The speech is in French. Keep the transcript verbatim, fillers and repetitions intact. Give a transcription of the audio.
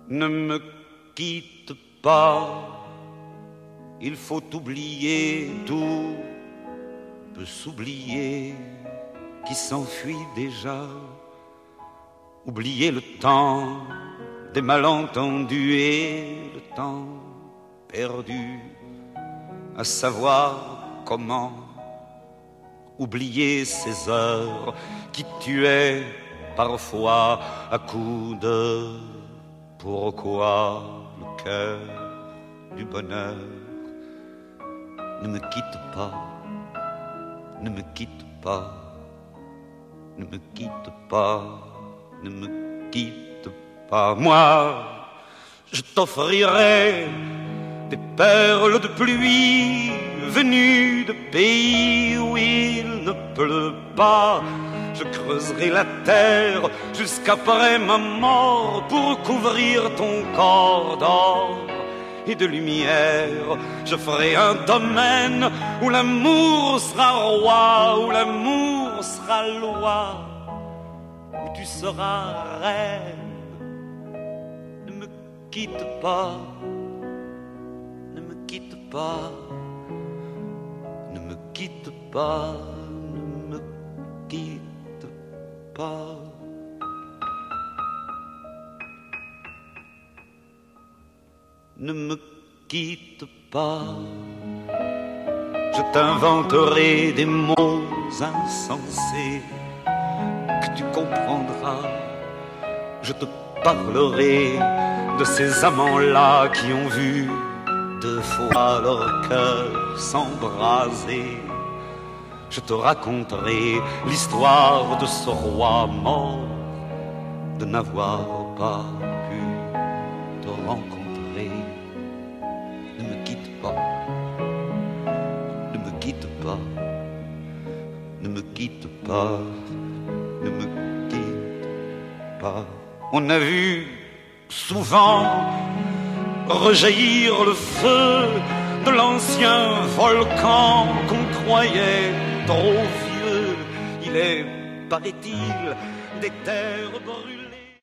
Ne me quitte pas, il faut oublier, tout peut s'oublier qui s'enfuit déjà. Oublier le temps des malentendus et le temps perdu à savoir comment. Oublier ces heures qui tuaient parfois à coups de pourquoi le cœur du bonheur. Ne me quitte pas, ne me quitte pas, ne me quitte pas, ne me quitte pas. Moi, je t'offrirai des perles de pluie venues de pays où il ne pleut pas. Je creuserai la terre jusqu'après ma mort pour couvrir ton corps d'or et de lumière. Je ferai un domaine où l'amour sera roi, où l'amour sera loi, où tu seras reine. Ne me quitte pas, ne me quitte pas, ne me quitte pas, ne me quitte pas. Ne me quitte pas, je t'inventerai des mots insensés que tu comprendras. Je te parlerai de ces amants-là qui ont vu deux fois leur cœur s'embraser. Je te raconterai l'histoire de ce roi mort, de n'avoir pas pu te rencontrer. Ne me quitte pas, ne me quitte pas, ne me quitte pas, ne me quitte pas. On a vu souvent rejaillir le feu de l'ancien volcan qu'on croyait trop vieux. Il est, paraît-il, des terres brûlées.